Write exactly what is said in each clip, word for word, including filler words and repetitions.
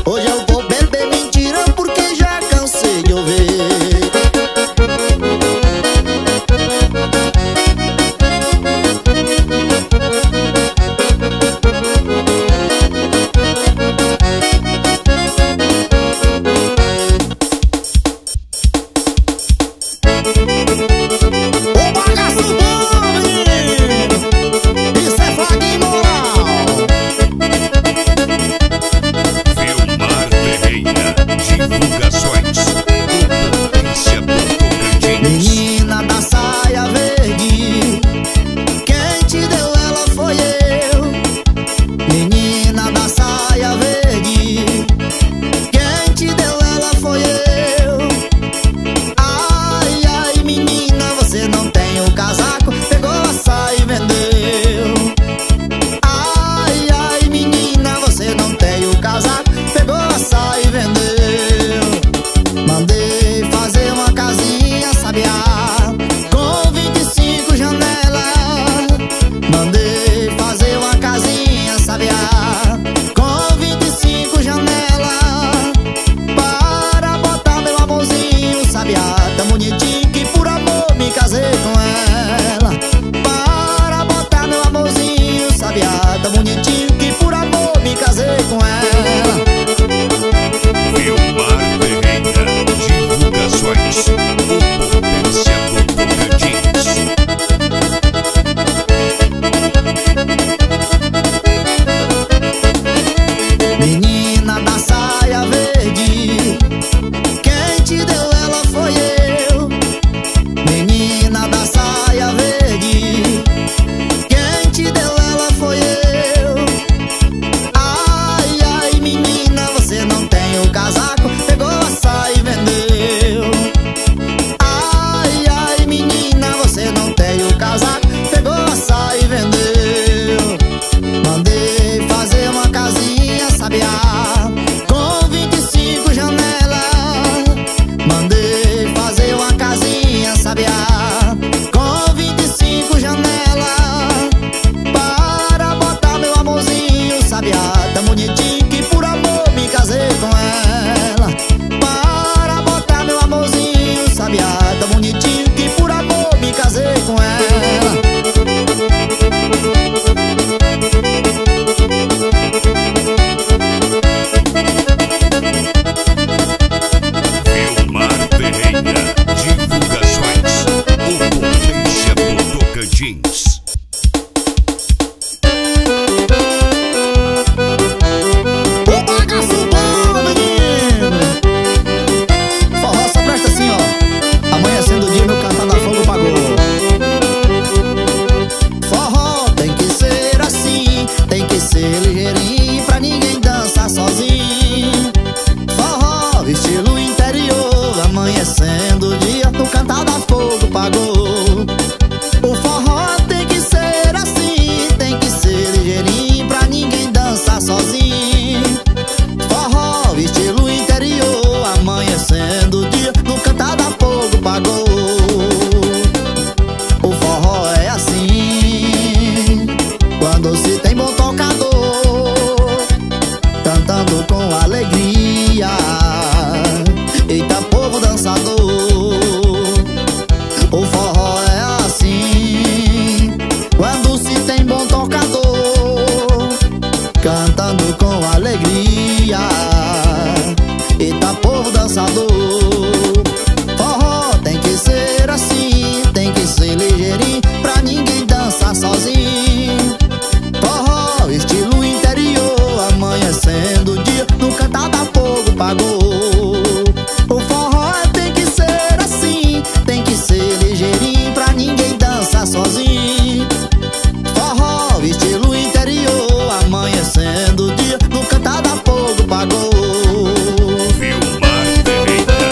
Hoje eu vou beber mentira porque já cansei de ouvir. Amanhecendo o dia, no cantar da fogo pagou. Vilmar Ferreira.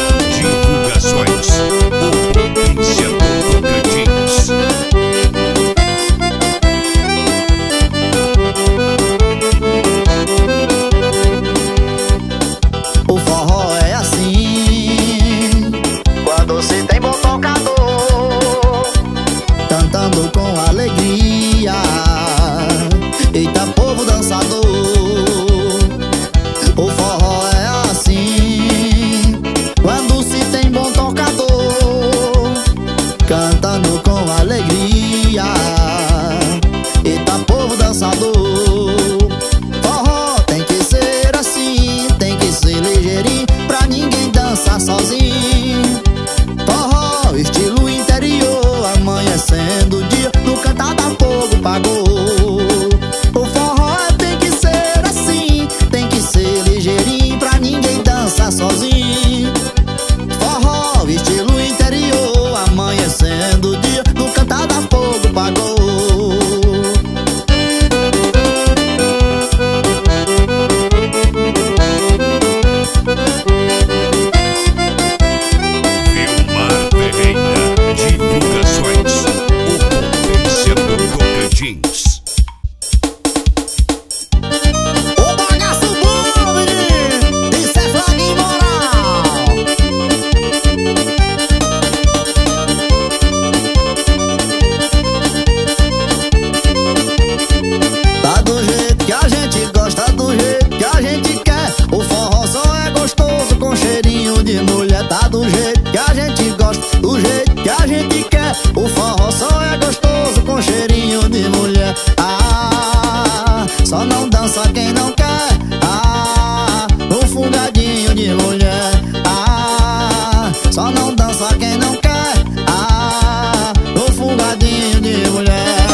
de mulher. Ah, só não dança quem não quer. Ah, no fungadinho de mulher.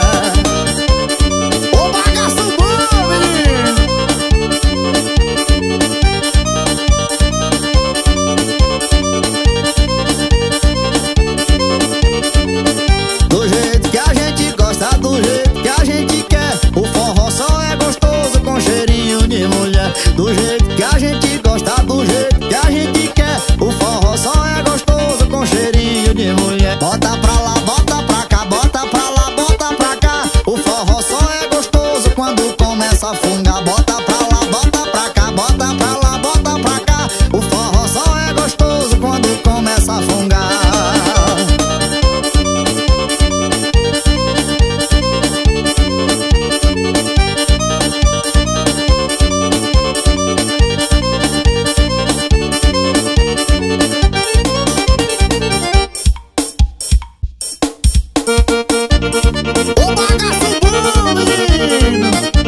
Ô bagaço bom, menino! Do jeito que a gente gosta, do jeito que a gente quer. O forró só é gostoso com cheirinho de mulher. Do jeito que a gente gosta, do jeito que a gente quer. O forró só é gostoso com cheirinho de mulher. Bota pra lá, bota pra cá, bota pra lá, bota pra cá. O forró só é gostoso quando começa a fungar. Bota pra lá, bota pra cá, bota pra lá, bota pra cá. O forró só é gostoso quando começa a fungar. O bagaço bom, menino!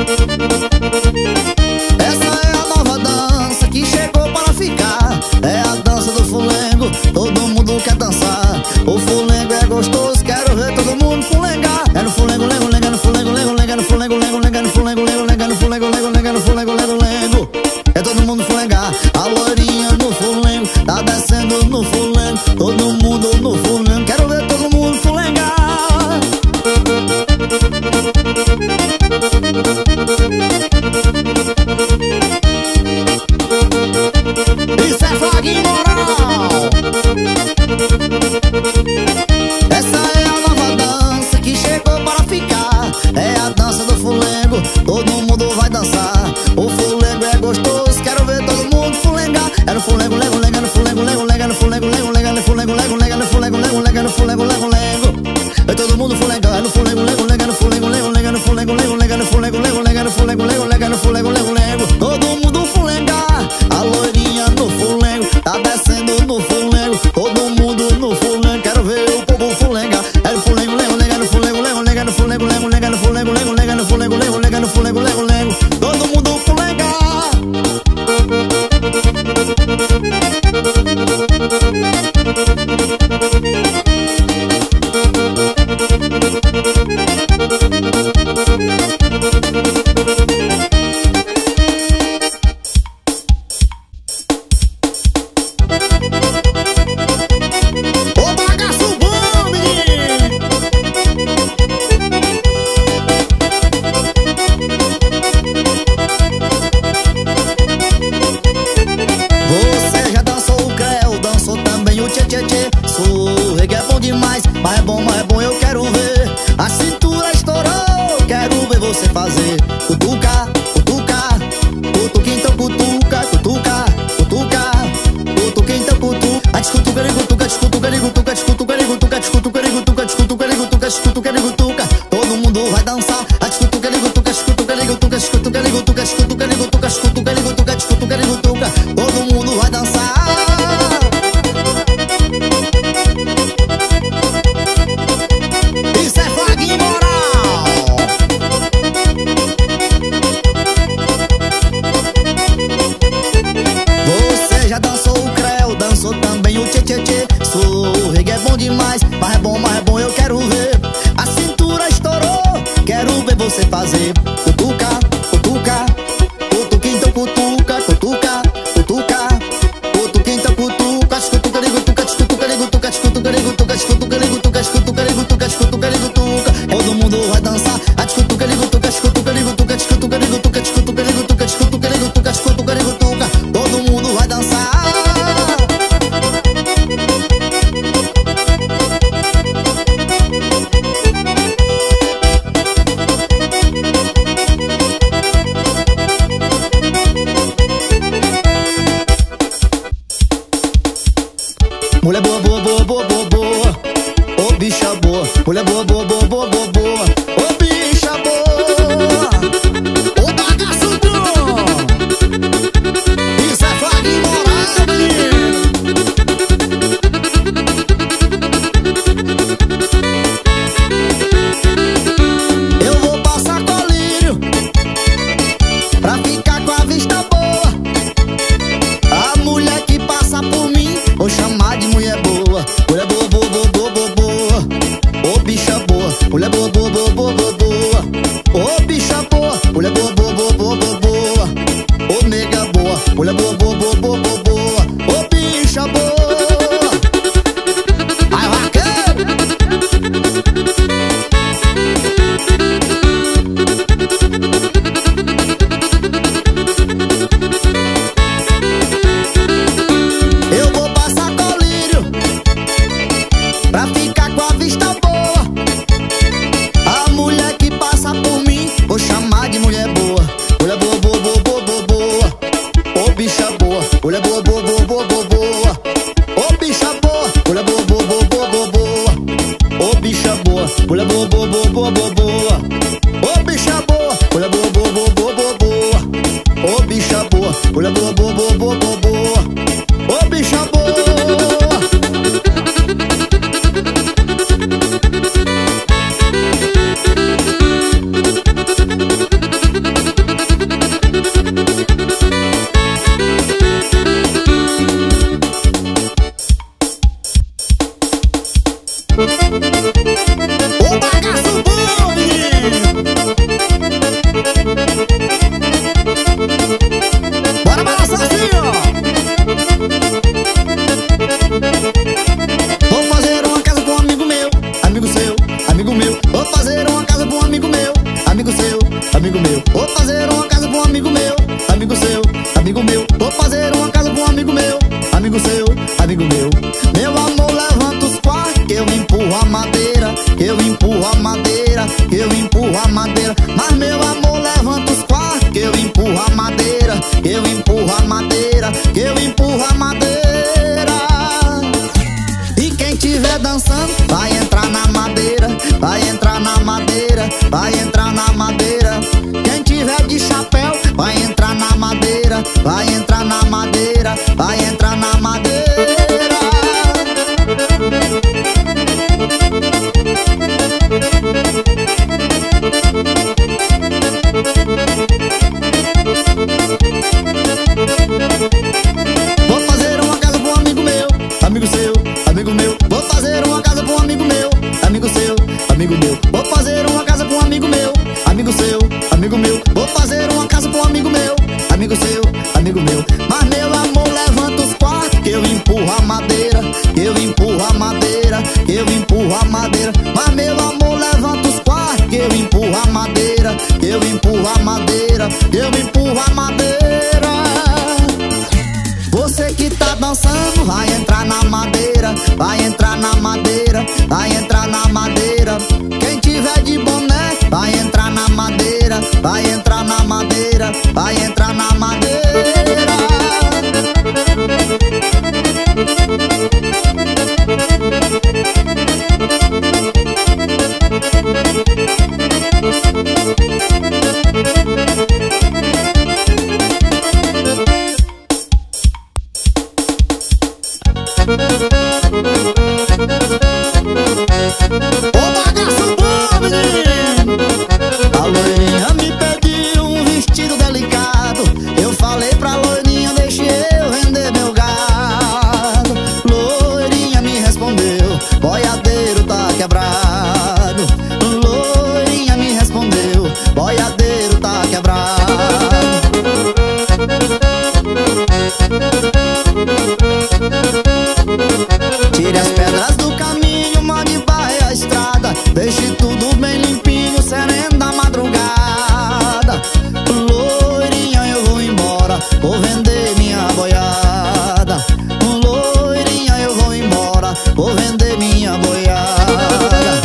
Essa é a nova dança que chegou para ficar. É a dança do fulengo, todo mundo quer dançar. O fulengo é gostoso, quero ver todo mundo fulengar. É no fulengo, lengo, lenga, no fulengo, lengo, lenga, no fulengo, lengo, lenga, no fulengo, lengo, lenga, no fulengo, lengo, lenga, no fulengo, lengo, lengo. É todo mundo fulengar. A loirinha no fulengo, tá descendo no fulengo. Todo mundo no fulengo, quero ver todo mundo fulengar. Isso é Flag Moral. Essa é a nova dança que chegou para ficar. É a dança do fulengo, todo mundo vai dançar. O fulengo é gostoso, quero ver todo mundo fulengar. É no fulengo, lengo, lenga, no fulengo, lengo, lenga, no fulengo, lengo, lenga, no fulengo, lengo, lenga, no fulengo, lengo, lenga, no fulengo, lengo, lengo. É todo mundo fulengar. É no fulengo, lengo, lenga, no fulengo, lengo, lenga, no fulengo, lengo, lenga, no fulengo, lengo, lenga, no fulengo, lengo, lenga, no fulengo, lengo, lengo. Todo mundo fulengar. A loirinha no fulengo, tá descendo no fulengo. Todo mundo no fulengo, quero ver o povo fulengar. É no fulengo, lengo, lenga, no fulengo, lengo, lenga, no fulengo, lengo, lenga, no fulengo, lengo, lenga, no fulengo, lengo, lenga, no fulengo, lengo, lengo. Todo mundo fulengar. O bagaço bom, menino! Você já dançou o creu, dançou também o tchê-tchê-tchê. Surrega é bom demais, mas é bom, mas é bom, eu quero ver. A cintura estourou, quero ver você fazer. Cutuca, cutuca, cutuca então cutuca, cutuca, cutuca, cutuca então cutuca. A descutuca, ele cutuca, descutuca, ele cutuca, descutuca, ele cutuca, descutuca, ele cutuca, descutuca, ele cutuca, descutuca, ele cutuca. Todo mundo vai dançar. A descutuca, ele cutuca, descutuca, ele cutuca, descutuca, ele cutuca, descutuca, ele cutuca, descutuca, ele cutuca, descutuca, ele cutuca. Todo mundo vai dançar. Isso é Flag Moral. Você já dançou o creu, dançou também o tchê-tchê-tchê. Surrega é bom demais, mas é bom, mas é bom, eu quero ver. A cintura estourou, quero ver você fazer. Cutuca, cutuca, cutuca então cutuca, cutuca, cutuca, cutuca então cutuca. Descutuca, ele cutuca, descutuca, ele cutuca, descutuca, ele cutuca, descutuca, ele cutuca, descutuca, ele cutuca, descutuca, ele cutuca. Todo mundo vai dançar. A descutuca, ele cutuca, descutuca, ele cutuca, descutuca, ele cutuca, descutuca, ele cutuca, descutuca, ele cutuca, descutuca, ele cutuca. Todo mundo vai dançar. Mulher boa, boa, boa, boa, boa, boa. Ô bicha boa. Mulher boa, boa, boa, boa, boa, boa. Ô bicha boa. Ô bagaço bom. Isso é Flag Moral, menino. Eu vou passar colírio pra ficar com a vista boa. A casa pra um amigo meu, amigo seu, amigo meu. Meu amor, levanta os quartos, que eu empurro a madeira, que eu empurro a madeira, que eu empurro a madeira. Mas meu amor, levanta os quartos, que eu empurro a madeira, que eu empurro a madeira, que eu empurro a madeira. E quem tiver dançando, vai entrar na madeira, vai entrar na madeira, vai entrar na madeira. Quem tiver de chapéu, vai entrar na madeira, vai entrar na madeira, vai entrar na madeira. Vou fazer uma casa pra um amigo meu, amigo seu, amigo meu. Vou fazer uma casa pra um amigo meu, amigo seu, amigo meu. Vou fazer uma casa pra um amigo meu, amigo seu, amigo meu. Vou fazer uma casa pra um amigo meu, amigo seu, amigo meu. Mas meu amor, levanta os quartos, que eu empurro a madeira, que eu empurro a madeira, que eu empurro a madeira. Mas meu amor, levanta os quartos, que eu empurro a madeira, que eu empurro a madeira, que eu empurro a madeira. Você que tá dançando, vai entrar na madeira, vai entrar na madeira, vai entrar na madeira. Quem tiver de boné, vai entrar na madeira, vai entrar na madeira, vai entrar na madeira. Ô bagaço bom, menino! A loirinha me pediu um vestido delicado. Eu falei pra loirinha, deixe eu vender meu gado. Loirinha me respondeu, boiadeiro tá quebrado. Loirinha me respondeu, boiadeiro tá quebrado. Tire as pedras do caminho, mande barre a estrada. Deixe tudo bem limpinho, sereno da madrugada. Loirinha, eu vou embora, vou vender minha boiada. Loirinha, eu vou embora, vou vender minha boiada.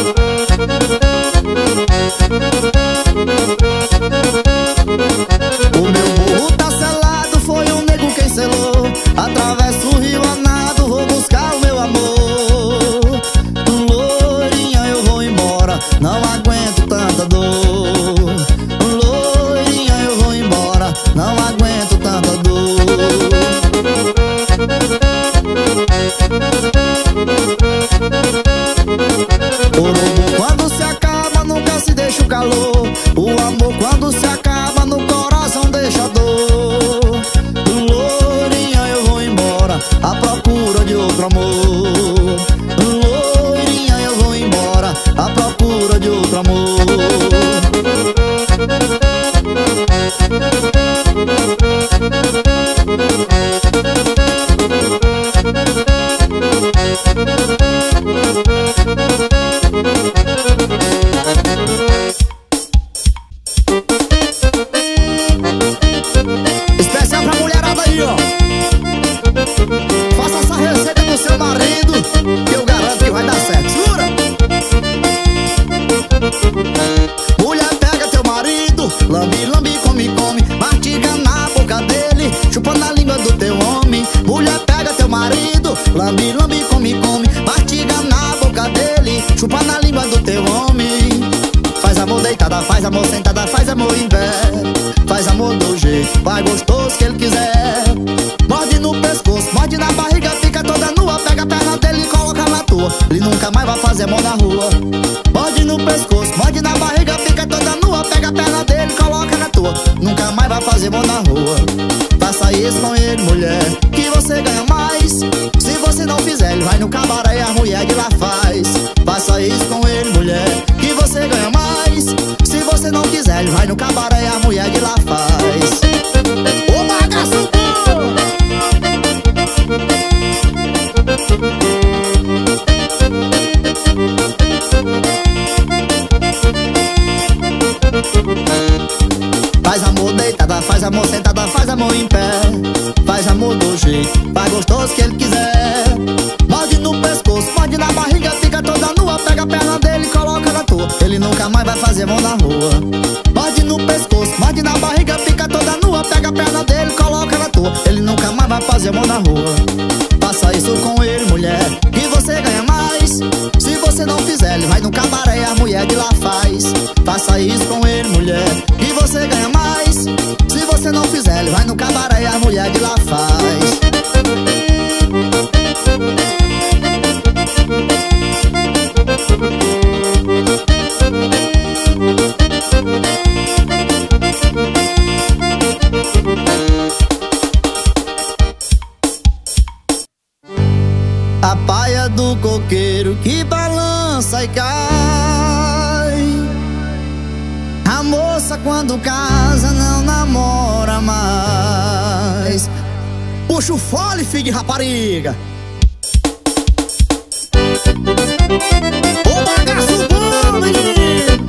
O meu burro tá selado, foi o nego quem selou. Atravesso o rio a nado, vou buscar o meu amor. Loirinha, eu vou embora, não aguento tanta dor. Loirinha, eu vou embora, não aguento tanta dor. O urubu quando se acaba nunca se deixa o calor. O amor quando se acaba no coração deixa dor. Loirinha, eu vou embora à procura de outro amor. Loirinha, eu vou embora à procura de outro amor. Especial pra mulherada aí, ó. Faça essa receita com seu marido, que eu garanto que vai dar certo. Segura! Mulher, pega teu marido, lambe, lambe, come, come, mastiga na boca dele, chupa na língua do teu homem. Mulher, pega teu marido, lambe, lambe, come, come, mastiga na boca dele, chupa na língua do teu homem. Faz amor deitada, faz amor sentada, faz amor em pé, faz amor do jeito mais gostoso que ele quiser. Morde no pescoço, morde na barriga, fica toda nua. Pega a perna dele e coloca na tua, ele nunca mais vai fazer amor na rua. Morde no pescoço, morde na barriga, fica toda nua. Pega a perna dele e coloca na tua, nunca mais vai fazer amor na rua. Faça isso com ele, mulher, que você ganha mais. Se você não fizer, ele vai no cabaré e a mulher de lá faz. Faça isso com ele, mulher, que você ganha mais. Se você não quiser, ele vai no cabaré e a mulher de lá faz. Ô bagaço bom! Faz amor deitada, faz amor sentada, faz amor em pé, faz amor do jeito mais gostoso que ele quiser. Morde no pescoço, morde na barriga, fica toda nua. Pega a perna dele e coloca na tua. Ele nunca mais vai fazer mão na rua. Morde no pescoço, morde na barriga, fica toda nua. Pega a perna dele e coloca na tua. Ele nunca mais vai fazer mão na rua. Faça isso com ele, mulher, que você ganha mais. Se você não fizer, ele vai no cabaré e a mulher de lá faz. Faça isso com ele, mulher, que você ganha mais. Se você não fizer, ele vai no cabaré e a mulher de lá faz. A paia do coqueiro que balança e cai. A moça quando casa não namora mais. Puxa o fole, filho de rapariga. O bagaço bom, menino.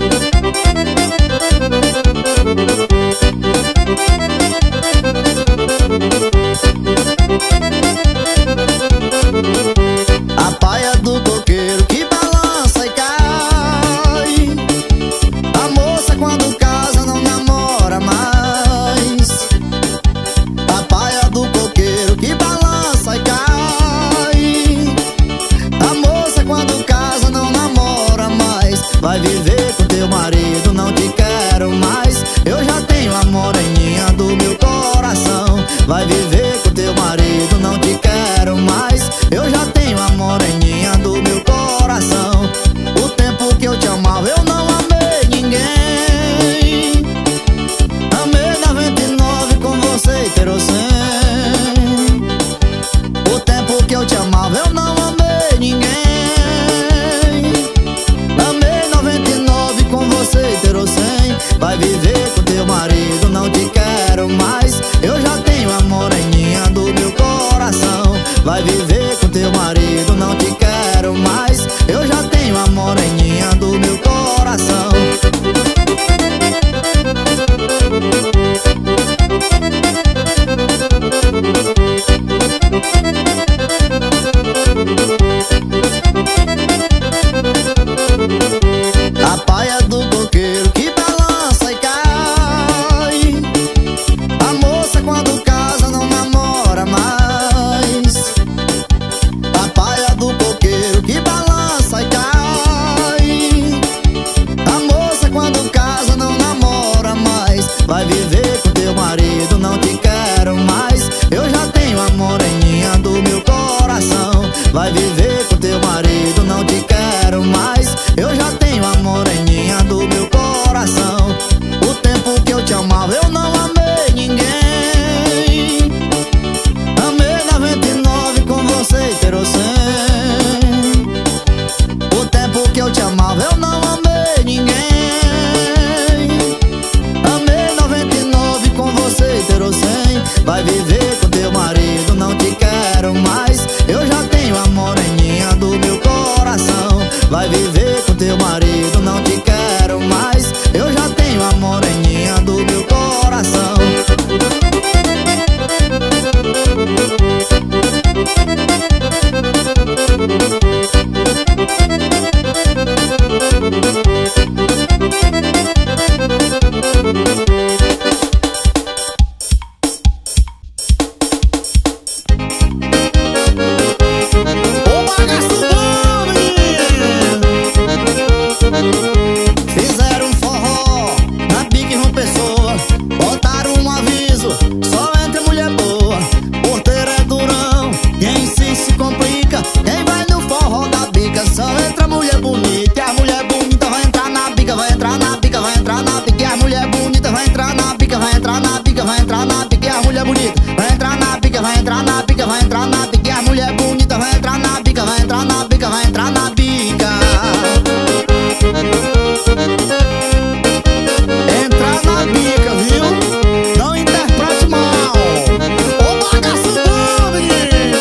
A paia do coqueiro que balança e cai. A moça quando casa não namora mais. A paia do coqueiro que balança e cai. A moça quando casa não namora mais. Vai viver com teu marido, não te quero mais. Eu já tenho a moreninha do meu coração. Vai viver com teu marido, não te quero mais. Eu já tenho a moreninha do meu coração. O tempo que eu te amava eu não amei ninguém. Amei noventa e nove com você, querosene. O tempo que eu te amava eu não amei ninguém. Amei noventa e nove com você, querosene. Vai viver com teu marido, não te quero mais. Eu já tenho a moreninha do meu coração. Vai viver com teu marido, não te quero mais. Eu já tenho a moreninha do meu coração. A paia do coqueiro que balança e cai. A moça quando casa não namora mais. A paia do coqueiro que balança e cai. A moça quando casa não namora mais. Vai viver com teu marido, não te quero mais. Eu já tenho a moreninha do meu coração. Vai viver com teu marido, não te quero mais. Eu já tenho a moreninha do meu coração. O tempo que eu te amava eu não amei ninguém. Amei noventa e nove com você, querosene. O tempo que eu te amava eu não amei ninguém. Amei noventa e nove com você, querosene. Vai viver com teu marido, não te quero mais. Eu já tenho a moreninha do meu coração. Vai viver com teu marido, não te quero mais. Eu já tenho a moreninha do meu coração. O bagaço bom, menino. Fizeram um forró na Bica em João Pessoa. Botaram um aviso, só entra mulher boa. Porteiro é durão, quem se se complica. Quem vai no forró da Bica só entra mulher bonita. E a mulher bonita vai entrar na bica, vai entrar na bica, vai entrar na bica. E a mulher bonita vai entrar na bica, vai entrar na bica, vai entrar na bica. E a mulher bonita vai entrar na bica, vai entrar na bica, vai entrar na bica. E a mulher bonita vai entrar na bica, vai entrar na bica, vai entrar na bica. Entrar na bica, viu? Não interprete mal. O bagaço bom, menino.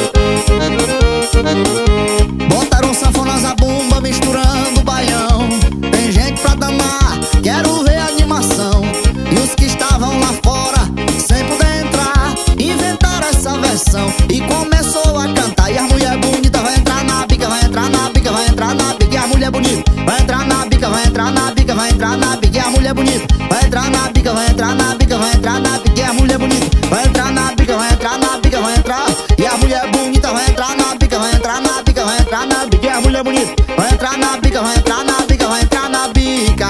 Botaram sanfona zabumba misturando baião. Tem gente pra damar, quero ver a animação. E os que estavam lá fora, sem poder entrar, inventaram essa velha. pressão e começou a cantar. E a mulher bonita vai entrar na bica, vai entrar na bica, vai entrar na bica. E a mulher bonita vai entrar na bica, vai entrar na bica, vai entrar na bica. E a mulher bonita vai entrar na bica, vai entrar na bica, vai entrar na bica. E a mulher bonita vai entrar na bica, vai entrar na bica, vai entrar. E a mulher bonita vai entrar na bica, vai entrar na bica, vai entrar na bica. E a mulher bonita vai entrar na bica, vai entrar na bica, vai entrar na bica.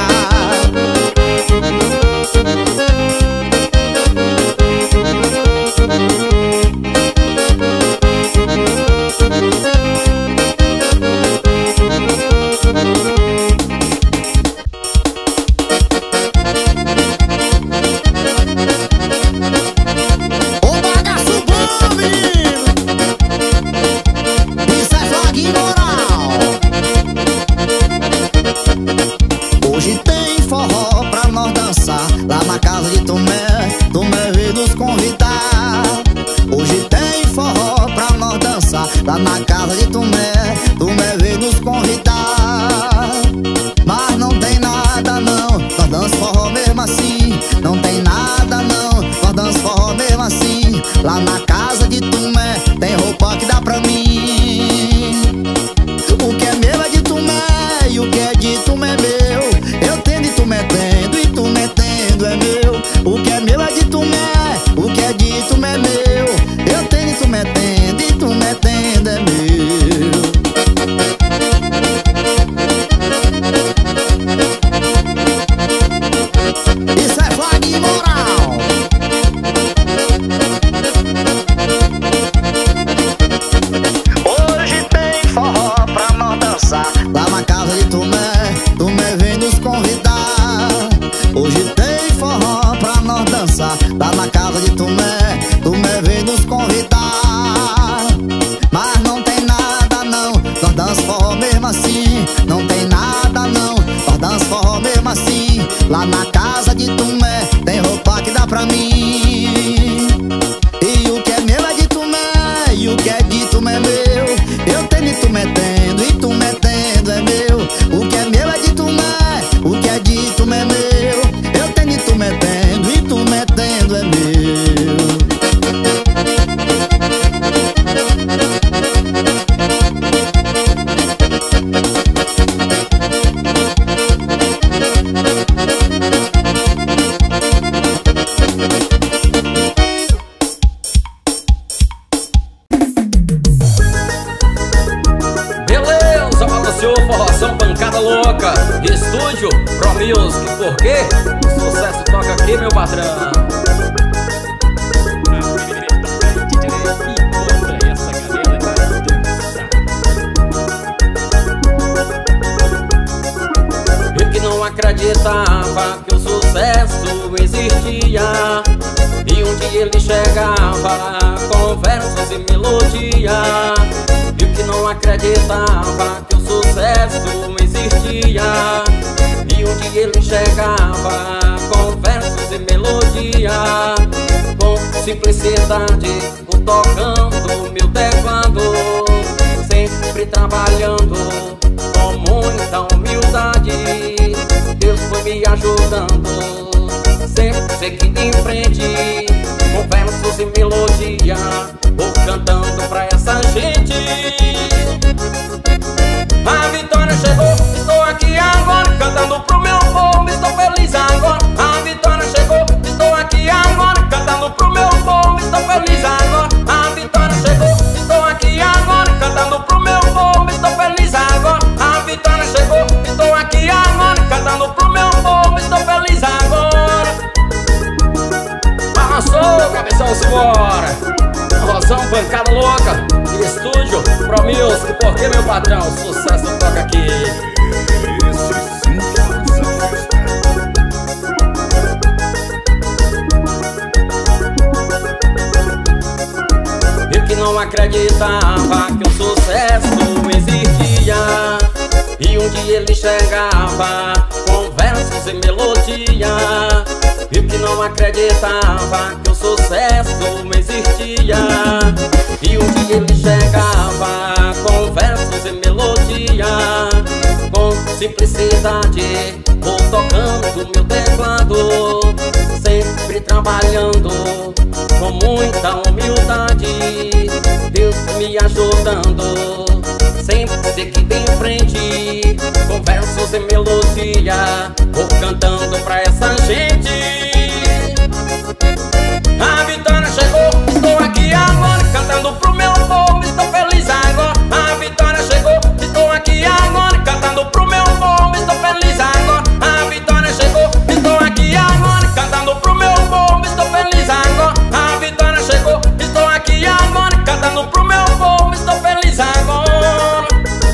Lá na casa de Tomé, Tomé veio nos convidar. Mas não tem nada não, nós dançamos forró mesmo assim. Não tem nada não, nós dançamos forró mesmo assim. Lá na casa de Tomé, tem roupa que dá pra mim. O que é meu é de Tomé, e o que é de Tomé é meu. Eu tendo e Tomé tendo, e Tomé tendo é meu. O que é meu é de Tomé, o que é de Tomé é meu. Eu tendo e Tomé tendo, e Tomé tendo é meu. Isso é flag moral. Hoje tem forró pra nós dançar. Lá na casa de Tomé, Tomé vem nos convidar. Hoje tem forró pra nós dançar. Lá na casa de Tomé, Tomé vem nos convidar. Mas não tem nada não, nós dançamos forró mesmo assim. Não tem nada não, nós dançamos forró mesmo assim. Lá na casa de Tomé, tem roupa que dá pra mim. E o que é meu é de Tomé, e o que é de Tomé é meu. Eu tenho e Tomé tendo, e Tomé tendo é meu. O que é meu é de Tomé, o que é de Tomé é meu. Eu tenho e Tomé tendo, e Tomé tendo é meu. Beleza, balanceou, forroção, pancada louca. Estúdio, Pro Music, por quê? O sucesso toca aqui, meu patrão. Eu que não acreditava que o sucesso existia, e um dia ele chegava com versos e melodia. Eu que não acreditava que o sucesso existia, e um dia ele chegava com versos e melodia. Com simplicidade, o tocando meu teclado, sempre trabalhando com muita humildade. Deus foi me ajudando, sempre seguindo em frente, com versos e melodia, vou cantando pra essa gente. A vitória chegou, estou aqui agora, cantando pro meu povo, estou feliz agora. A vitória chegou, estou aqui agora, cantando pro meu povo, estou feliz agora. A vitória chegou, estou aqui agora, cantando pro meu povo, estou feliz agora. A vitória chegou, estou aqui agora, cantando pro meu povo, estou feliz agora. Passou, cabeção, simbora. Rosão, pancada louca. Estúdio, Pro Music, porque meu patrão, sucesso toca aqui. Eu que não acreditava que o sucesso existia, e um dia ele chegava com versos e melodia. Eu que não acreditava que o sucesso existia, e um dia ele chegava com versos e melodia. Com simplicidade, vou tocando meu teclado, sempre trabalhando com muita humildade, Deus me ajudando, sempre seguindo em frente, com versos e melodia, vou cantando pra essa gente. A vitória chegou, estou aqui agora, cantando pro meu povo, estou feliz agora. A vitória chegou, estou aqui agora, cantando pro meu povo, estou feliz agora. A vitória chegou, estou aqui agora, cantando pro meu povo, estou feliz agora. A vitória chegou, estou aqui agora, cantando pro meu povo, estou feliz agora.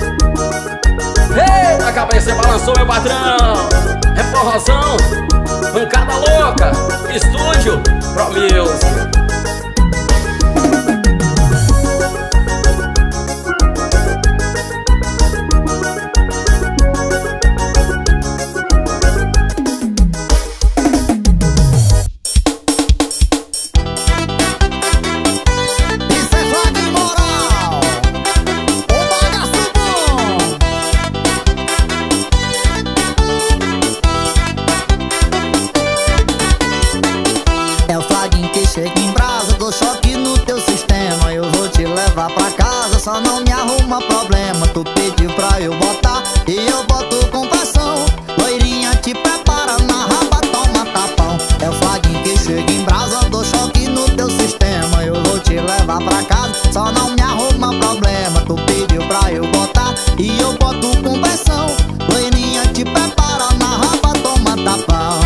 Ei, a cabeça balançou, meu patrão. É forrozão, pancada louca, estúdio Pro Music. Chega em brasa, dou choque no teu sistema. Eu vou te levar pra casa, só não me arruma problema. Tu pediu pra eu botar e eu boto com pressão. Loirinha, te prepara, na raba, toma tapão. É o flaguinho que chega em brasa, dou choque no teu sistema. Eu vou te levar pra casa, só não me arruma problema. Tu pediu pra eu botar e eu boto com pressão. Loirinha, te prepara, na raba, toma tapão.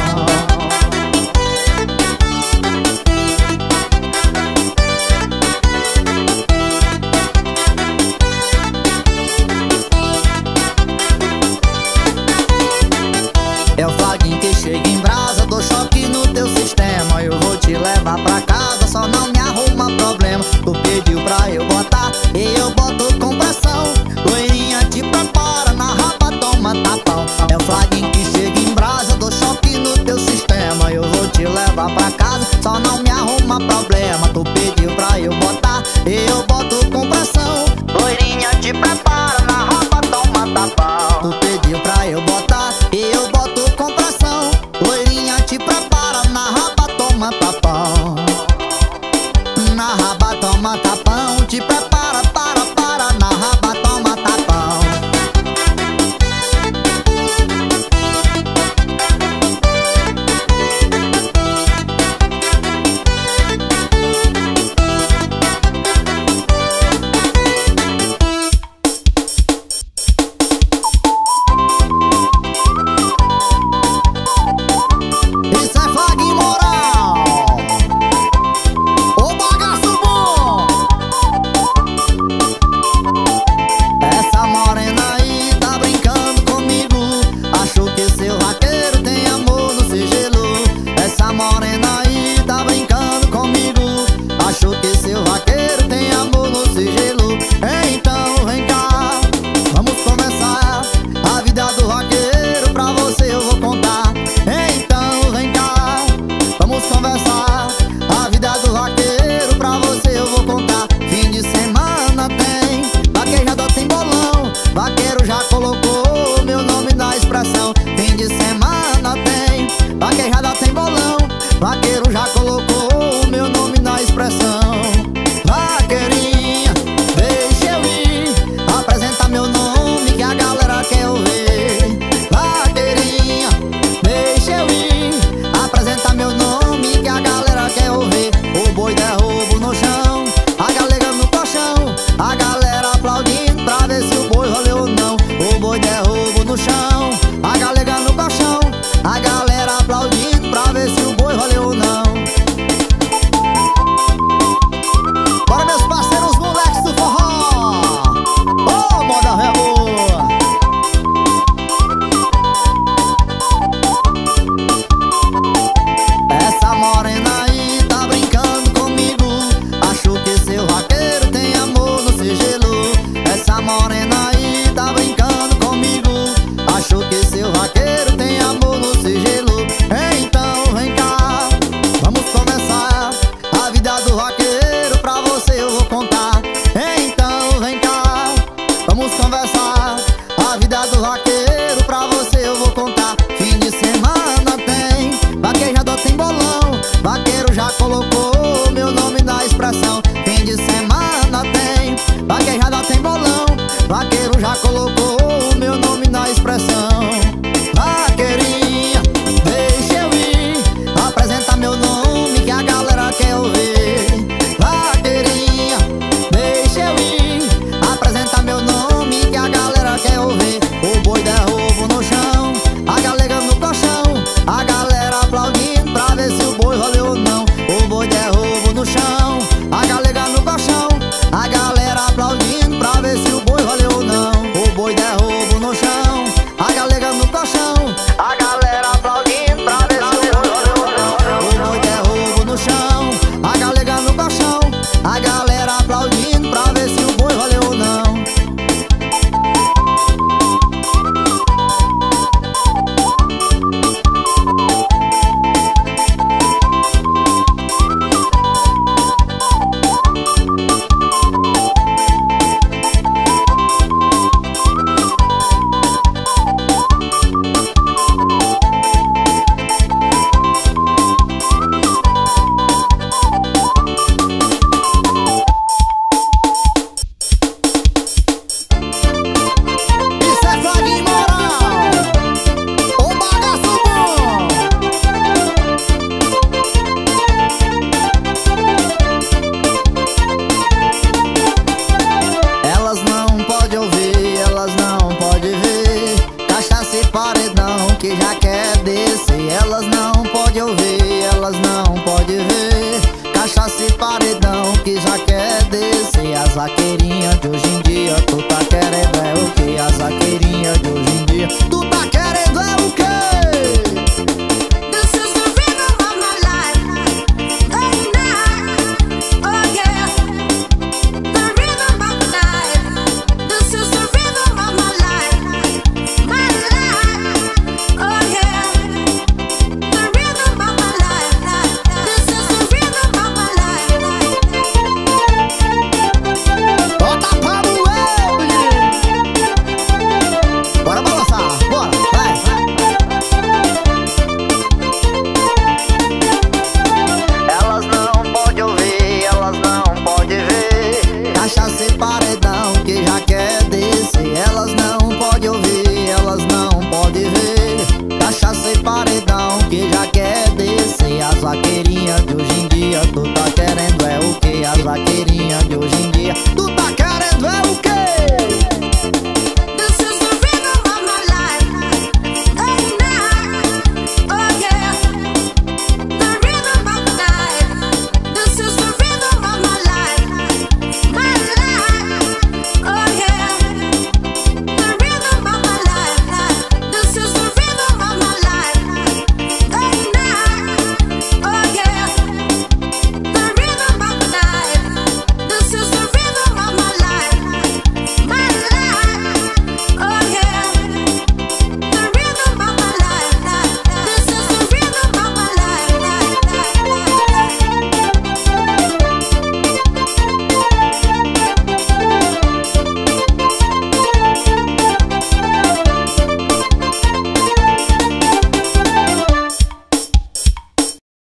É o flaguinho que chega em brasa, dou choque no teu sistema. Eu vou te levar pra casa, só não me arruma problema. Tu pediu pra eu botar e eu boto com pressão. Loirinha, te prepara, na raba, toma tapão. É o flaguinho que chega em brasa, dou choque no teu sistema. Eu vou te levar pra casa, só não me arruma problema. Tu pediu pra eu botar e eu boto com pressão. Loirinha, te prepara, na raba, toma tapão. Tu pediu pra eu botar e eu boto com pressão. Loirinha, te prepara, na raba, toma tapão. Na raba, toma tapão. Te prepara, para, para, na raba, toma tapão. Isso é flaguinho moral, o bagaço bom. descer. As vaqueirinhas de hoje em dia, tu tá querendo é o quê? As vaqueirinhas de hoje em dia, tu tá querendo é o quê? Cachaça e paredão que já quer descer. Elas não podem ouvir, elas não podem ver. Cachaça e paredão que já quer descer. As vaqueirinhas de hoje em dia, tu tá querendo é o quê? As vaqueirinhas de hoje em dia, tu tá